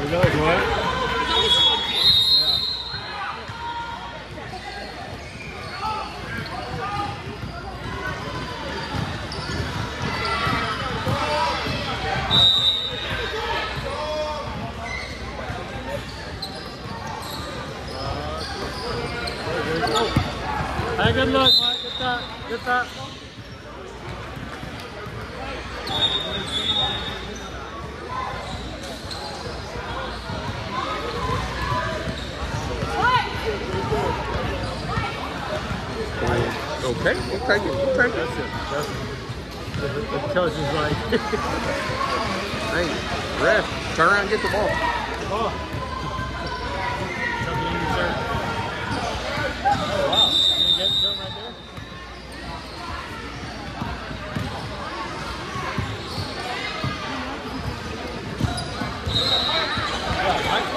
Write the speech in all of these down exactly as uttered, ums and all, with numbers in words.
Who knows what? Hey, good luck, Mike. Good shot. Good shot. Okay, we'll take it. We'll take it. That's it. That's it. The, the coach is like, hey, ref, turn around and get the ball. The ball. Something in your shirt. Oh, wow. You didn't get something right there? Yeah, Mike.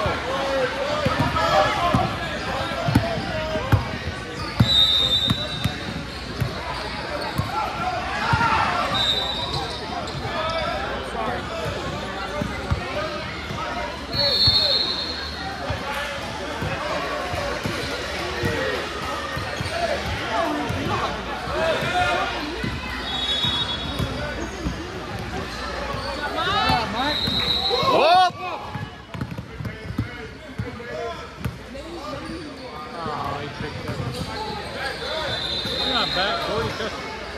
Back, forty seconds.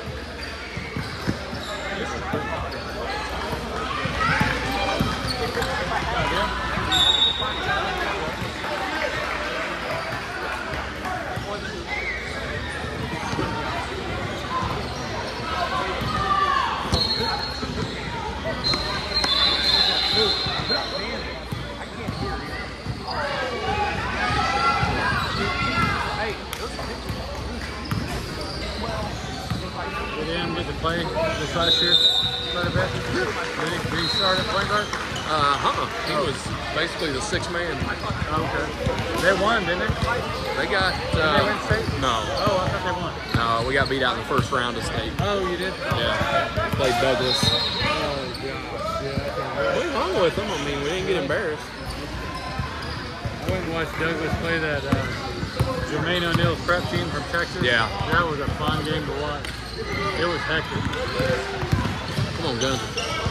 Get to play this last year quite a bit. Did he, did he start at point guard? Uh huh. He was basically the sixth man. Okay. They won, didn't they? They got. Uh, did they win state? No. Oh, I thought they won. No, we got beat out in the first round of state. Oh, you did? Yeah. Played Douglas. Oh gosh. Yeah. We hung with them. I mean, we didn't get embarrassed. I went and watched Douglas play that uh, Jermaine O'Neal's prep team from Texas. Yeah. That was a fun game to watch. It was hectic. Come on, Gun.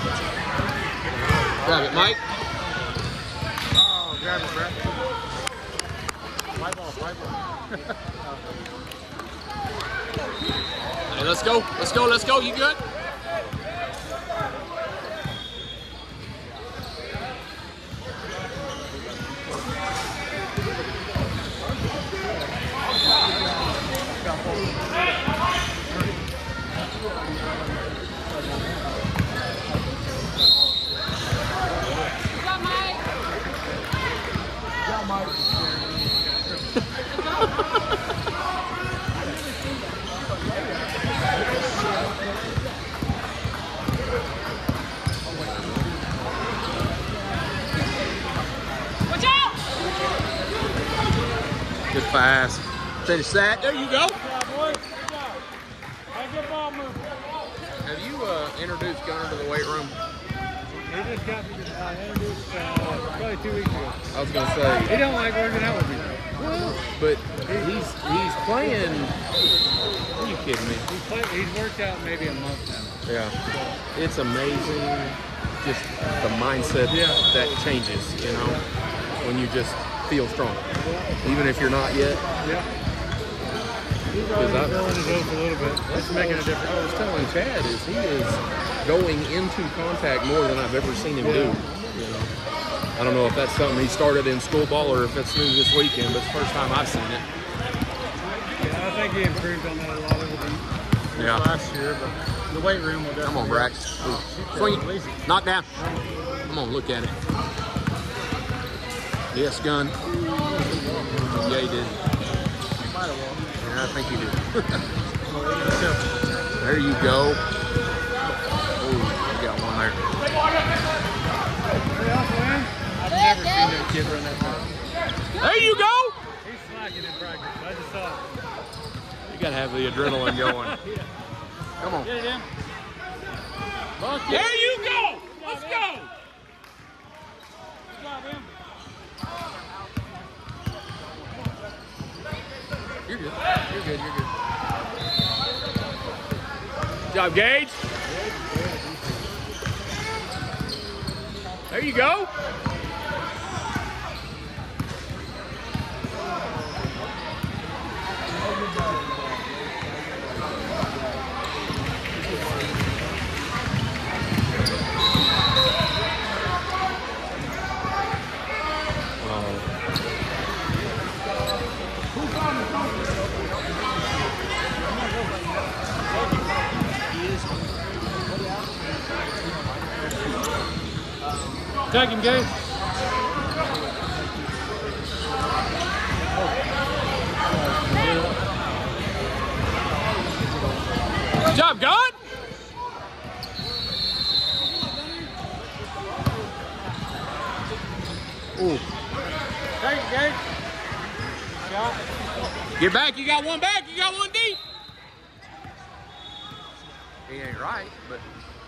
Grab it, Mike. Oh, grab it, Brett. White ball, white ball. Hey, let's go. Let's go. Let's go. You good? Good pass. Finish that. There you go. Good job, boys. Good job. Hey, good ball move. Have you uh, introduced Gunner to the weight room? He just got me uh, introduced uh, probably two weeks ago. I was gonna say. He don't like working out with me. Well, but he's he's playing. Are you kidding me? He's, play, he's worked out maybe a month now. Yeah. It's amazing, just the mindset Yeah. that changes. You know, when you just feel strong, even if you're not yet. Yeah. He's already I, filling his oats a little bit. That's making a difference. I was telling Chad is he is going into contact more than I've ever seen him Yeah. do. You know, I don't know if that's something he started in school ball or if it's new this weekend, but it's the first time I've seen it. Yeah, I think he improved on that a lot over the Yeah. last year, but the weight room will definitely. Come on, Brax. Swing it. Knock down. Come on, look at it. Yes, Gun. Yeah, he did. Yeah, I think he did. There you go. Oh, you got one there. I've never seen that kid run that fast. There you go. He's slacking in practice. I just saw it. You got to have the adrenaline going. Yeah. Come on. Get it in. There you go. Let's go. Good job, man. good. You're good. You're good. Good job, Gage. There you go. Tag him, Gabe. Good job, God. Ooh. Tag him, Gabe. Shot. Get back. You got one back. You got one deep. He ain't right, but.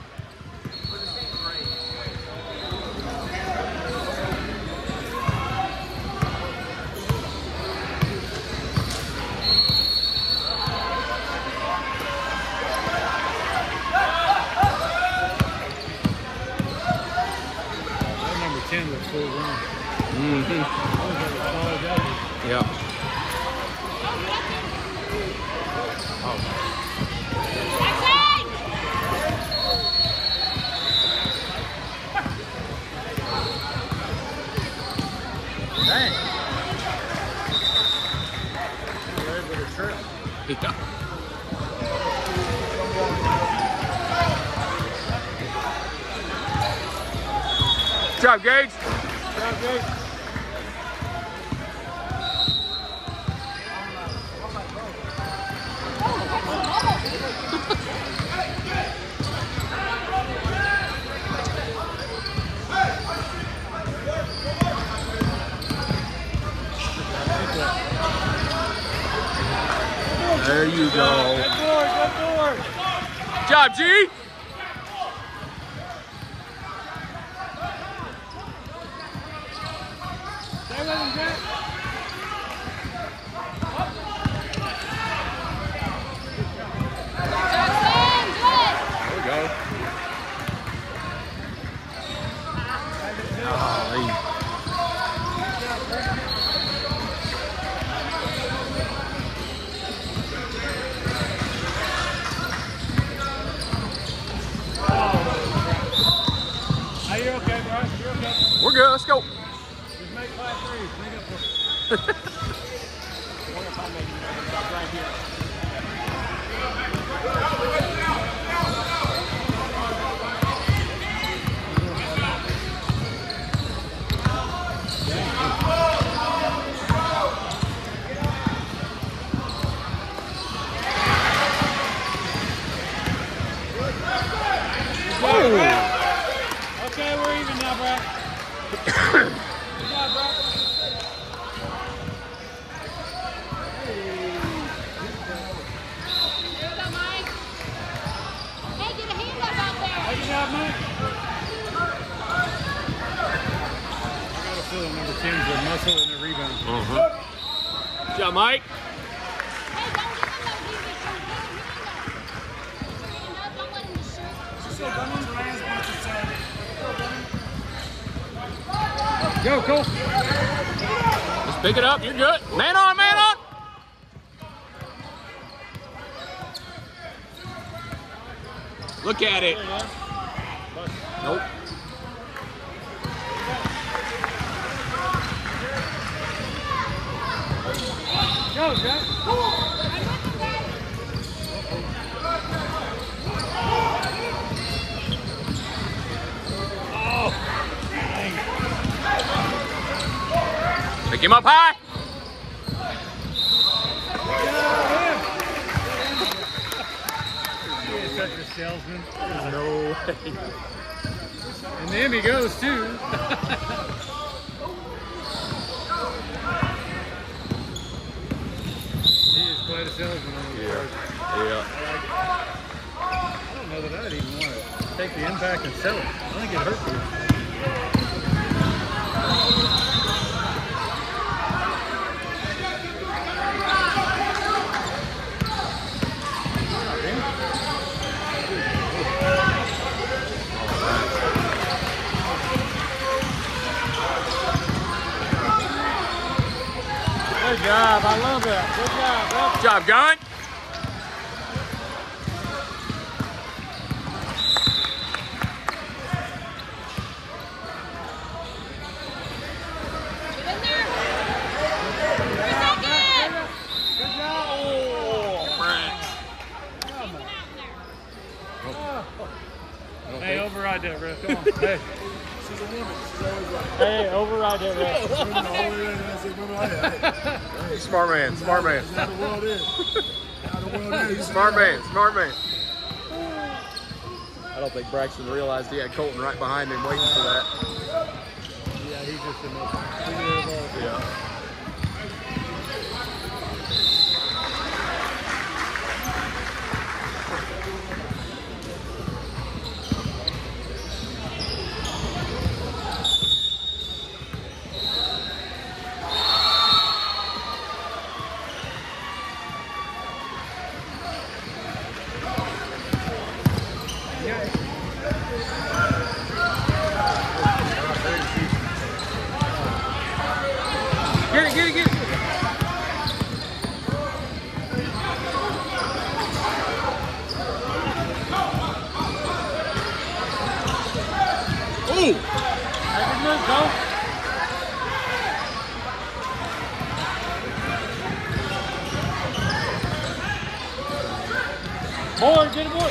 ten was full run. Mm-hmm. Yeah. Oh. Dang. Ready for the trip. Yeah. Good job, Gage. Good job, Gage. There you go. Good board, good board. Good job, G. Stay with him, Jack. There we go. Golly. Hey, you're okay, bro. You're okay. We're good. Let's go. Just make five threes. Make up for it. What if I make it right here? Okay, we're even now, bro. Good job, bro. Good job, Mike. I got a feeling number ten's a muscle and a rebound. Uh-huh. Good job, Mike. Go, Cole. Just pick it up. You're good. Man on, man on. Look at it. Nope. Go, Jack. Pick him up high. He is such a salesman. No way. And then he goes too. He is quite a salesman on the Yeah. court. Yeah. I don't know that I'd even want to take the impact and sell it. I think it hurts you. Good job. I love that. Good job, bro. Good job, Gun. Hey, override that, ref. Come on. Hey. She's a woman. She's always right. Hey, override that, ref. Smart man. Smart man. That's how the world is. How the world is. Smart man. Smart man. I don't think Braxton realized he had Colton right behind him waiting for that. Yeah, he's just in there. Yeah. Get it, get it, get it. Ooh! Good move, go. Boy, get it, boy.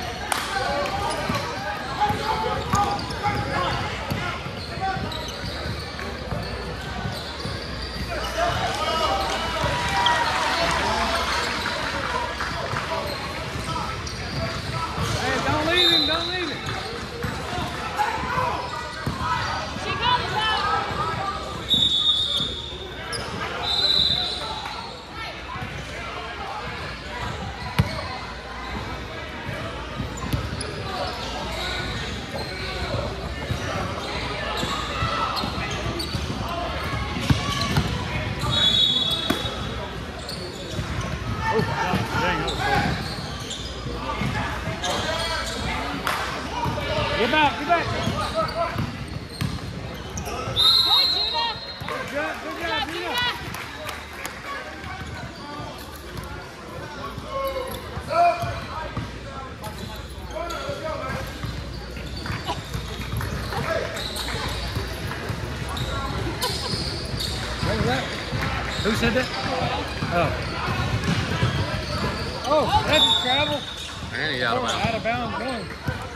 Don't leave him, don't leave him. She comes out. Oh, God, dang, that was close. Get back, get back. Good, Judah. Good job, good Good job, job, Judah. Judah. What was that? Who said that? Oh. Oh, that's a travel. And he's out of Oh, bounds. out of bounds going.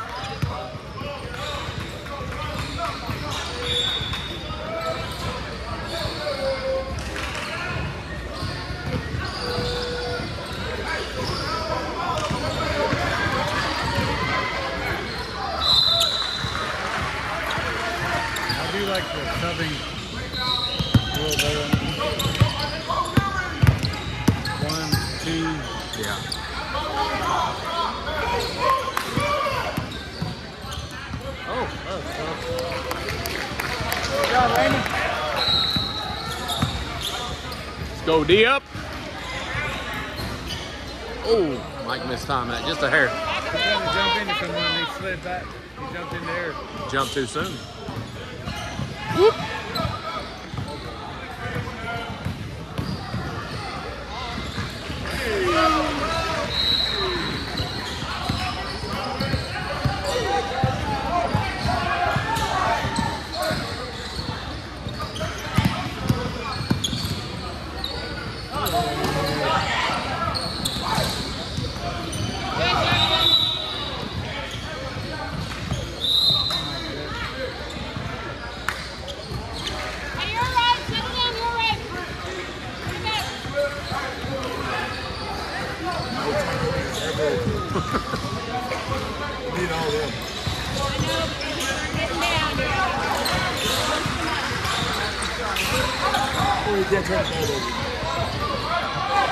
I do like the subbing rule there. One, two. Yeah. Oh, that was tough. Good job, Raymond. Let's go D up. Oh, Mike missed time that. Just a hair. He's trying to jump into someone and he slid back. He jumped in the air. Jumped too soon. Hey, you're right. Settle down. You're right. Get back. Need all them. I know, but you're getting down. Oh, you can't touch all over.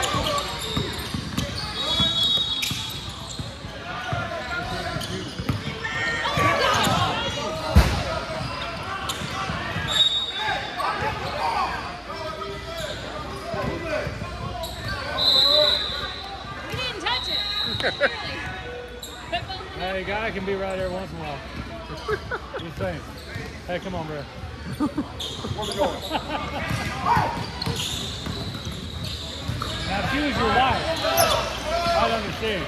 You didn't touch it. Hey, guy can be right there once in a while. Just saying. Hey, come on, bro. Where's it going? Now, if she was your wife, I'd understand.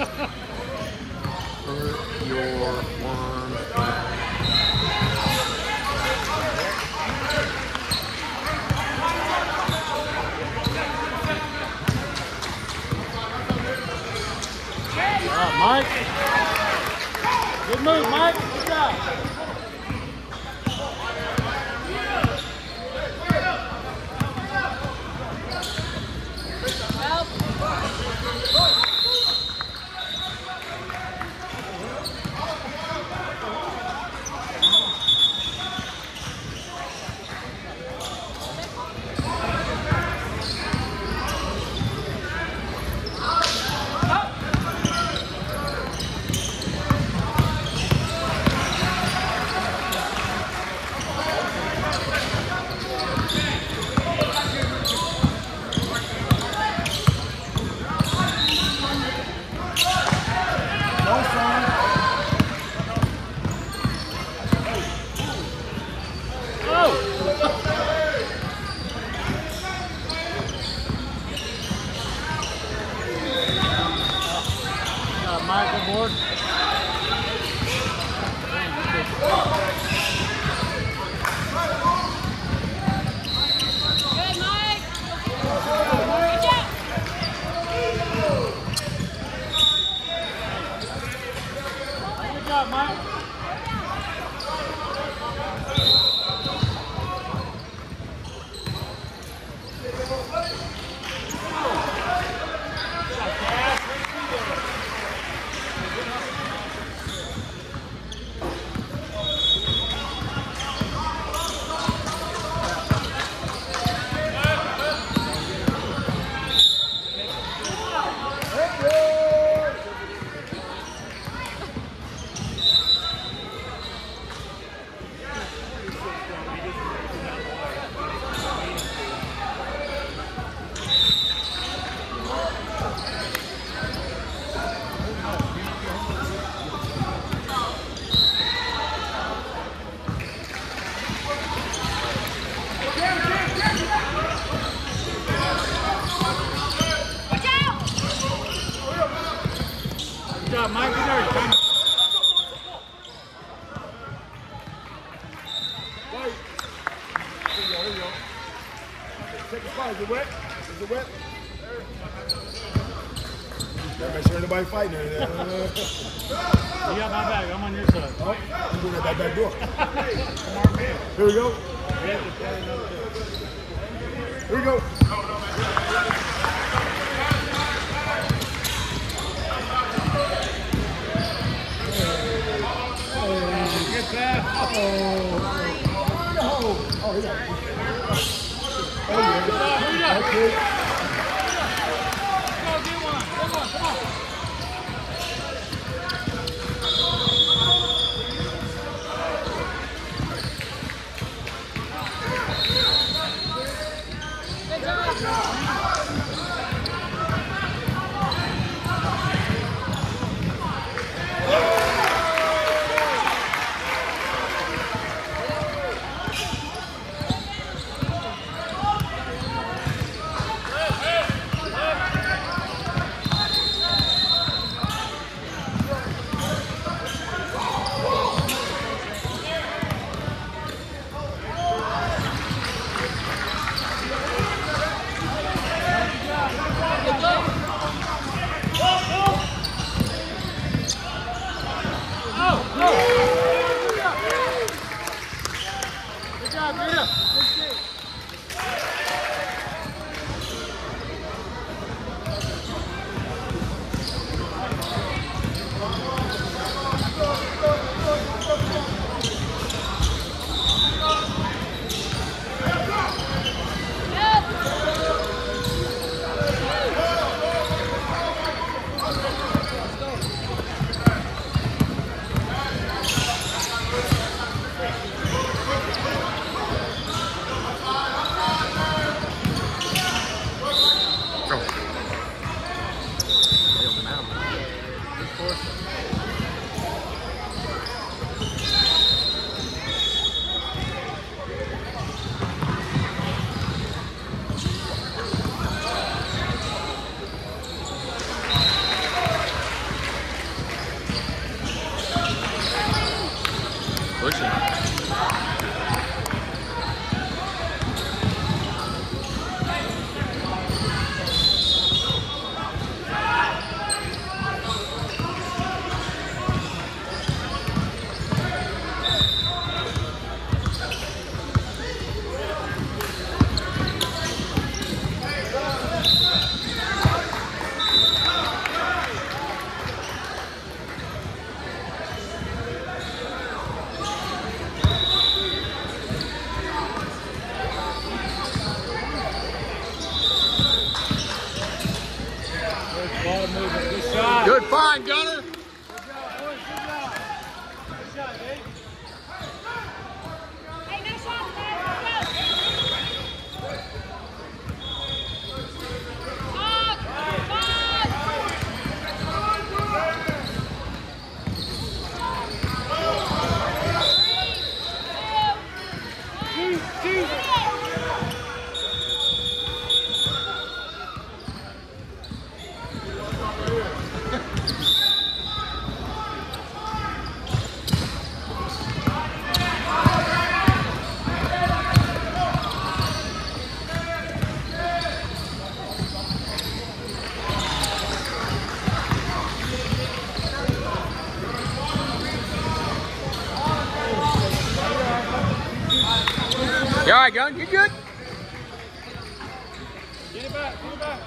Put your one. All right, Mike. Good move, Mike. Good job. Mike aboard. Good, Mike. Good job. Good job, Mike. Good job, Mike. Good job. Time. Right. Here you go, here you go. Take a spot. Is it wet? Is it wet? Gotta make sure nobody fighting her. You got my back. I'm on your side. Oh, I'm going at that back door. Here we go. Here we go. Get that. Oh, oh, he got it. Oh, yeah. Okay. Go, get one. Get one. Come on. Get it back, get it back.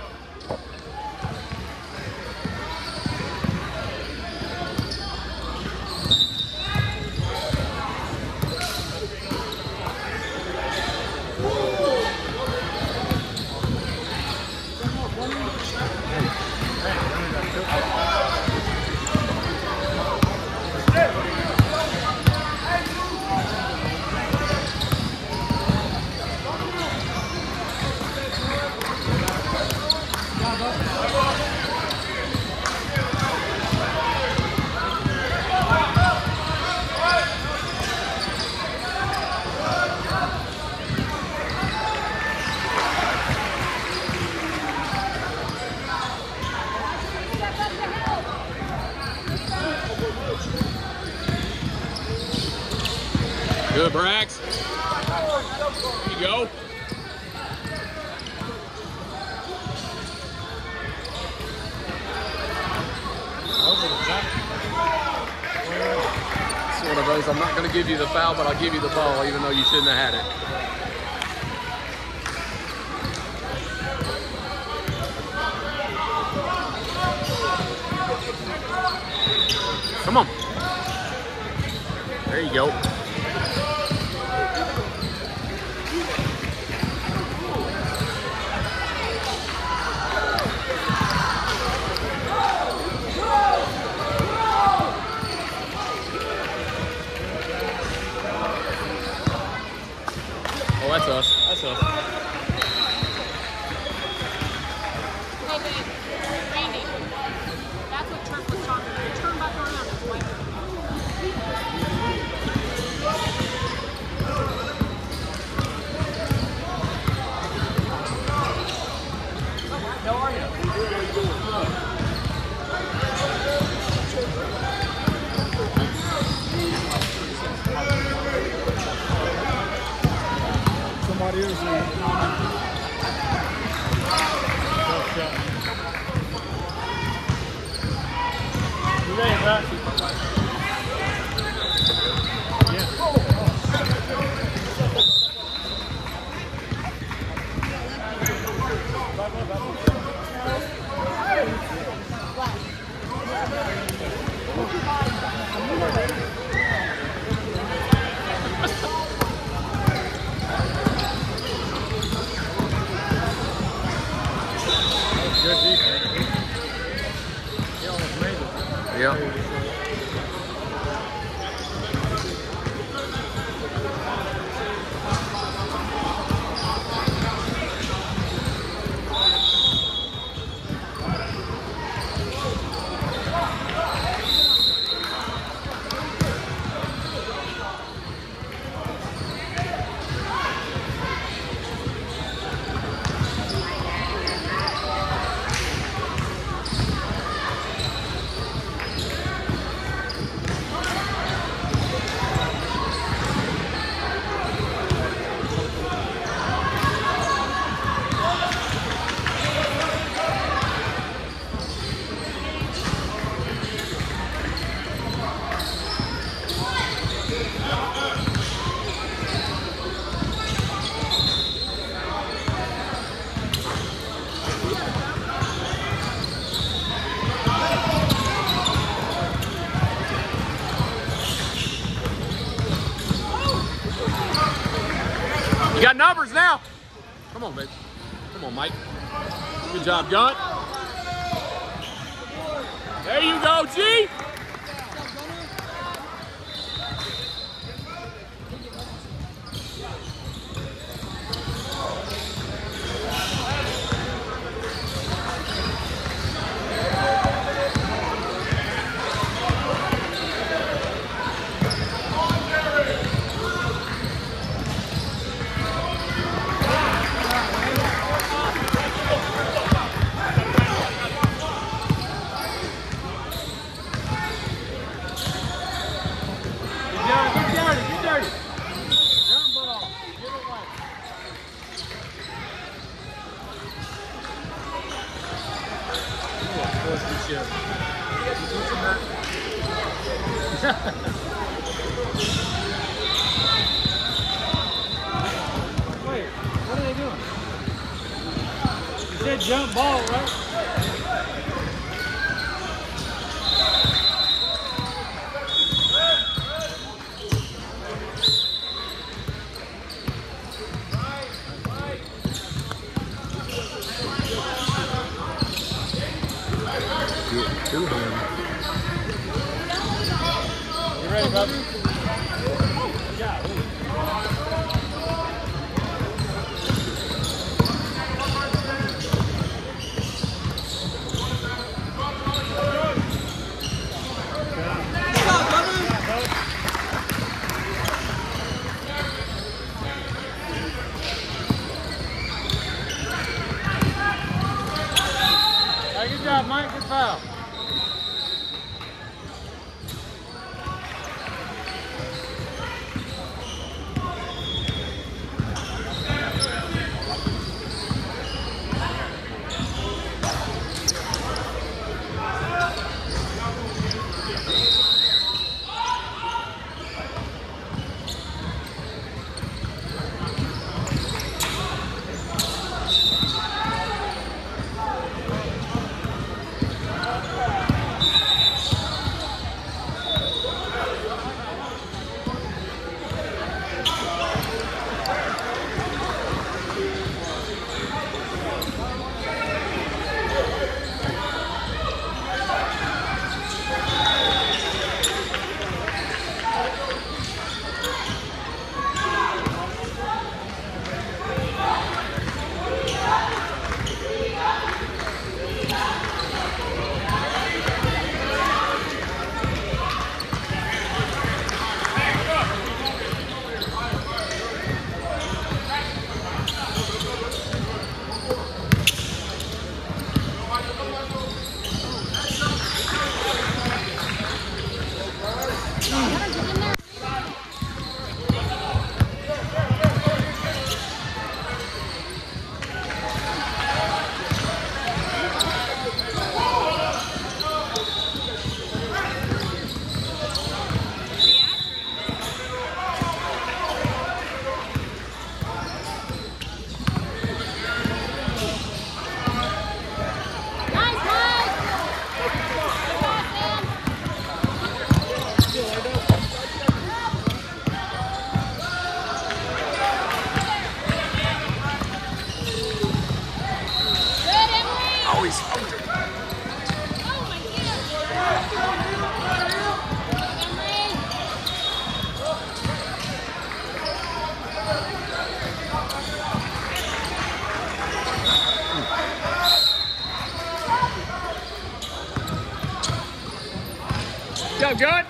Good, Brax. There you go. It's one of those, I'm not going to give you the foul, but I'll give you the ball, even though you shouldn't have had it. Come on. There you go. Oh, that's us. That's us. Hey, babe. Randy. That's what Turk was talking about. Turn back around. It's like How are you? Somebody else. You ready, Brax? Good defense. He almost made it. Yep. You got numbers now. Come on, baby. Come on, Mike. Good job, Gun. There you go, G. Wait, what are they doing? said jump ball, right? To him. You ready, brother? Hey, good job, Mike. Good foul. Go, good.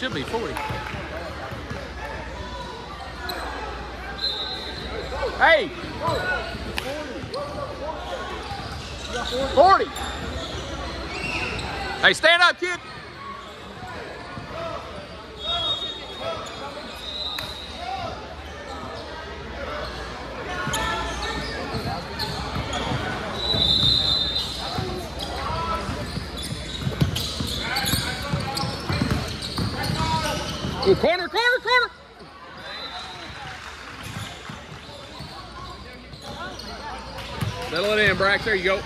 should be forty. Hey! forty! Hey, stand up, kid! Ooh, corner, corner, corner! Settle it in, Brax. There you go.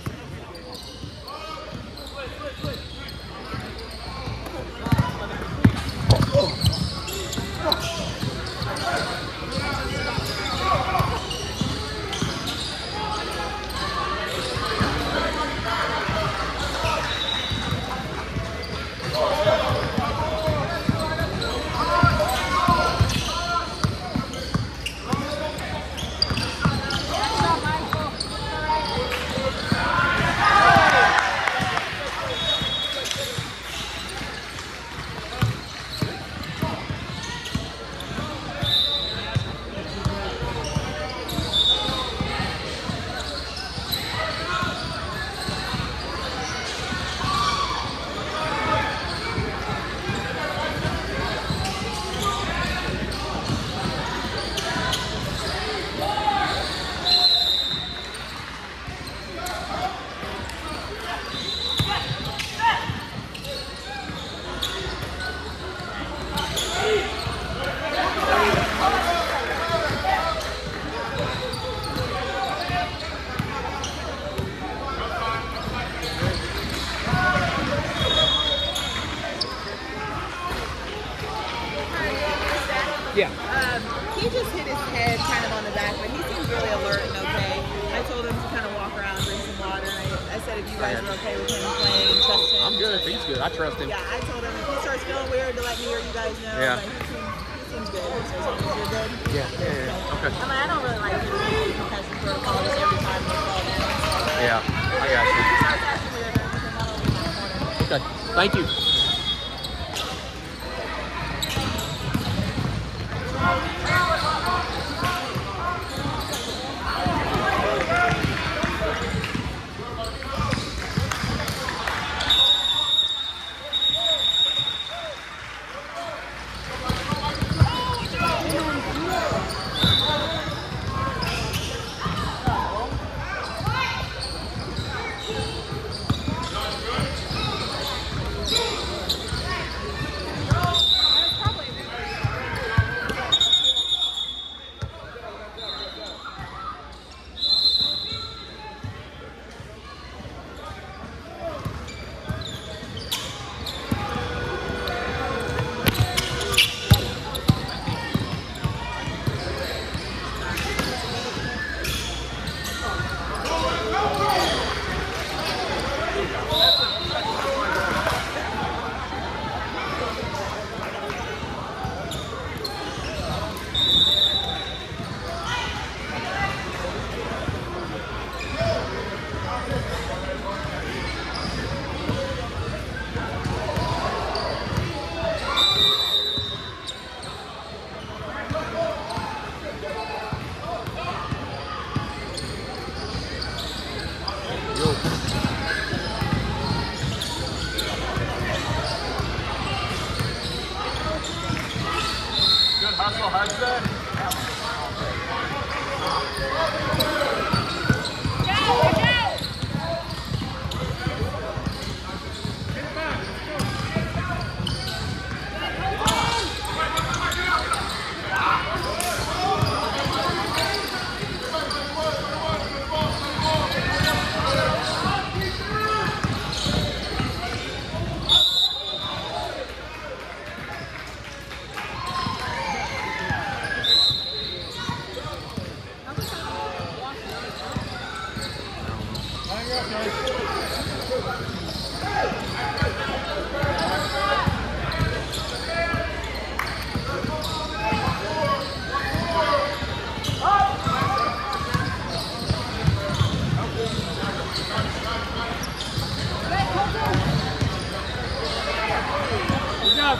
Yeah. Um, he just hit his head kind of on the back, but he seems really alert and okay. I told him to kind of walk around, drink some water. I, I said if you guys are okay with him playing and trust him. I'm good if he's good. I trust him. Yeah, I told him if he starts feeling weird to let me or you guys know. Yeah. But he seems, he seems good. So as long as you're good. Yeah, yeah, yeah. Okay. I mean, I don't really like doing concussion protocol just every time they fall down. So Yeah, I got if he you. starts acting weird or anything, that'll be my corner. Okay, thank you.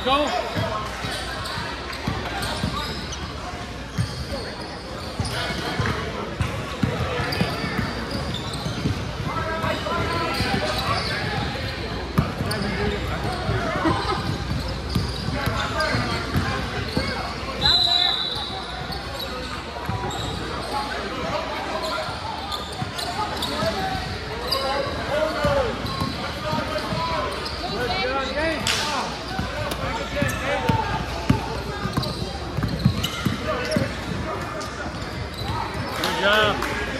Let's go. Good job.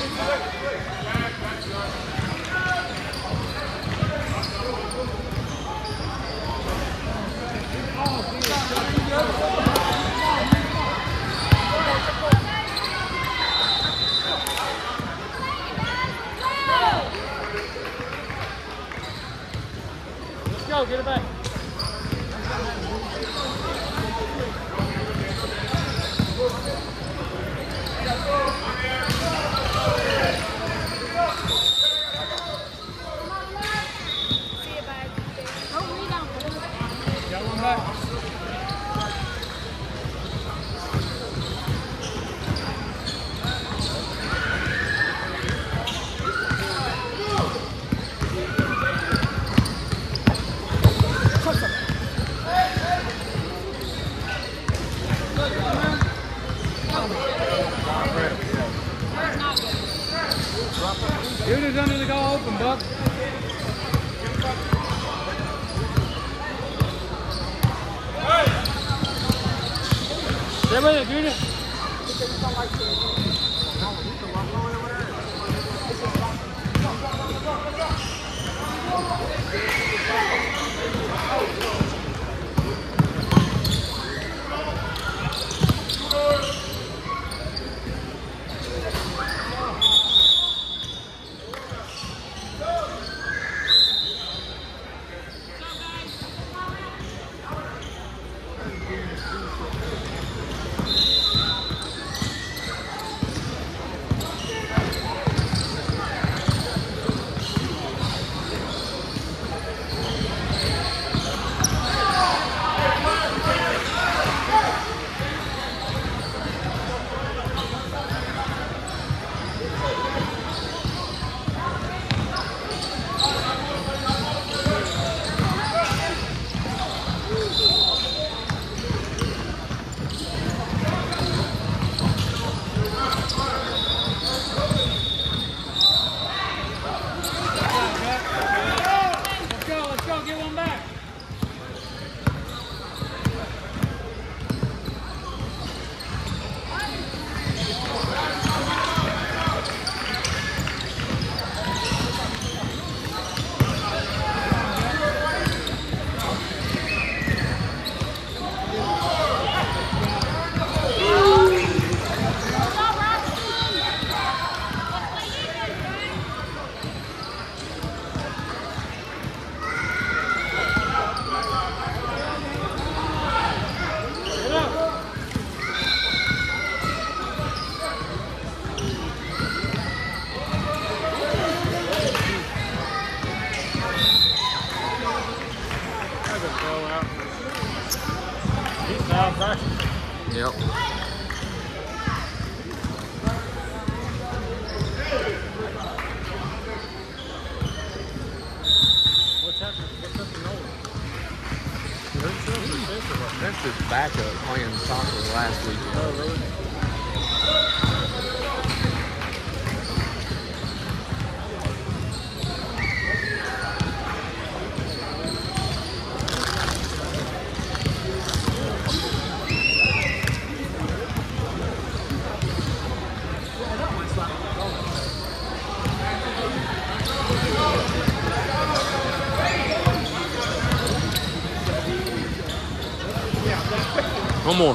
Let's go, get it back. Got one back. Dude is under the goal open, Buck. Stay with it, Junior. Yep. What's happening? What's up with Nolan? You hurt yourself or sick or what? That's his backup playing soccer last weekend. Oh, really? One more.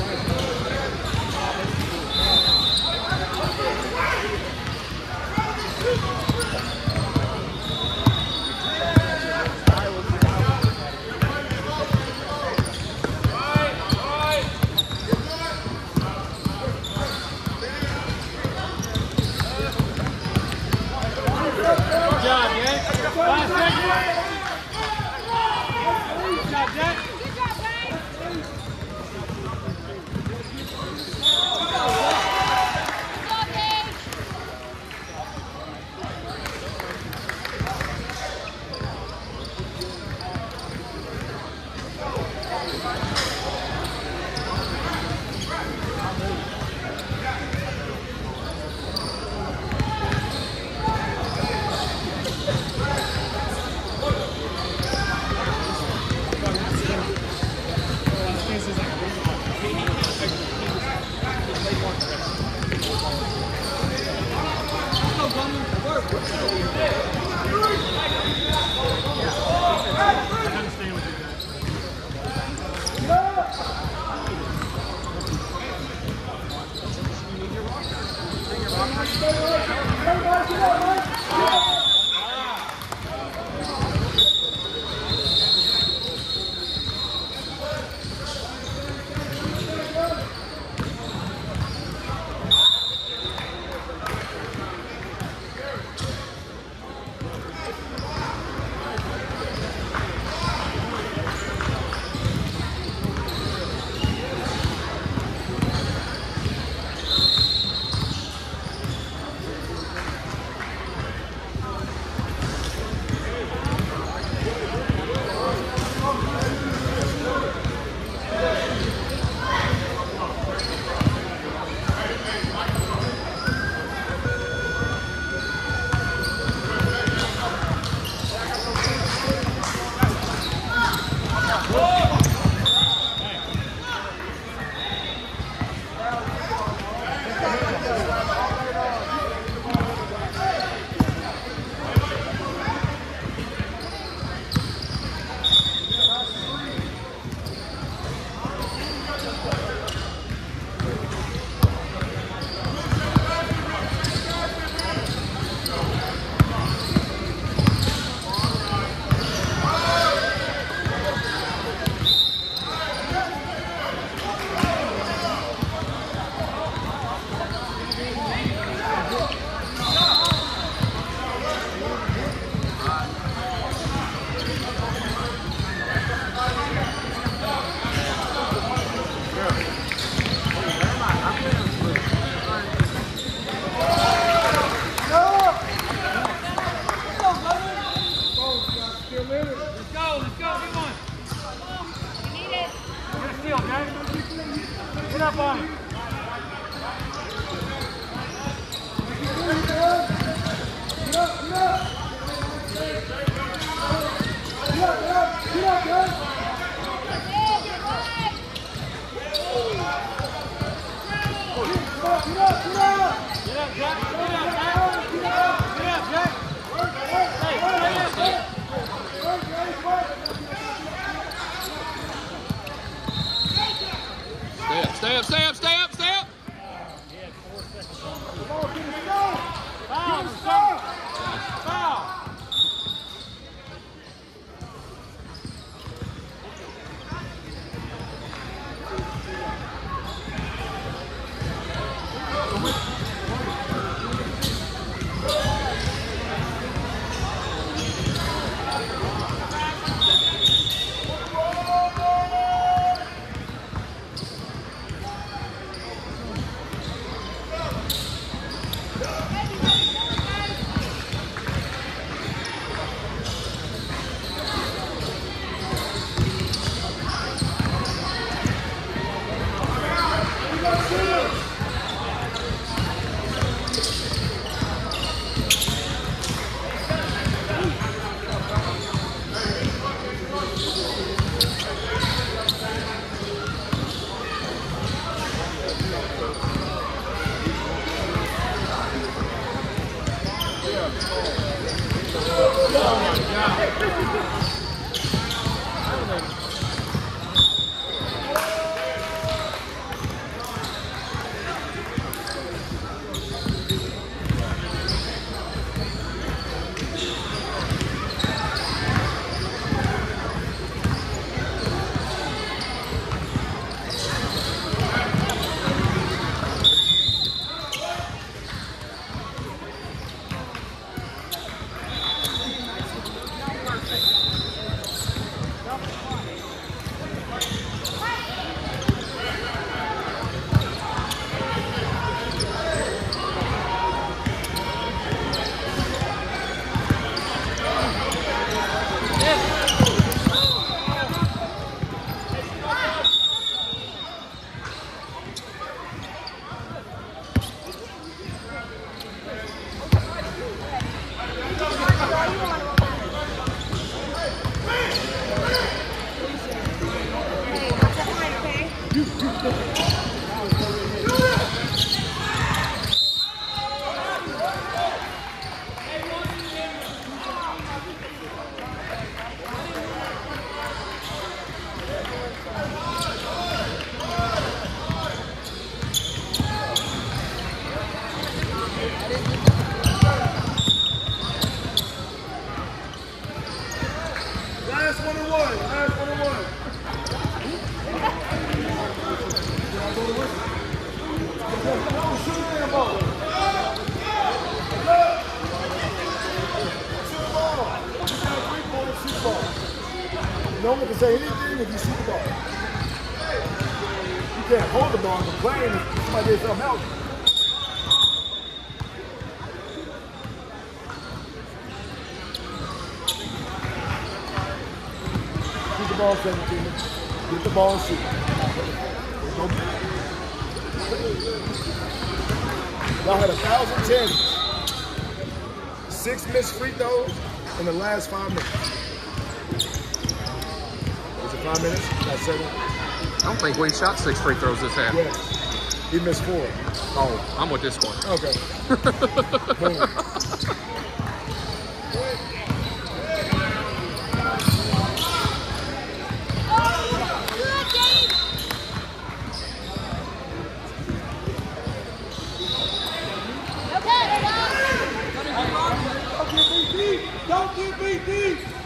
Good job, Jack. Last second. Good job, Jack. Good job, guys. Stay up, stay up, stay up, stay up. Foul, foul, foul. Perfect. don't get to say anything if you shoot the ball. You can't hold the ball and complain if somebody did something else. Shoot the ball, seventeen. Get the ball and shoot. Y'all had a thousand ten. Six missed free throws in the last five minutes. Was it five minutes? That's seven? I don't think we shot six free throws this half. Yes. He missed four. Oh, I'm with this one. Okay. Boom. Don't get beat deep! Don't get beat deep!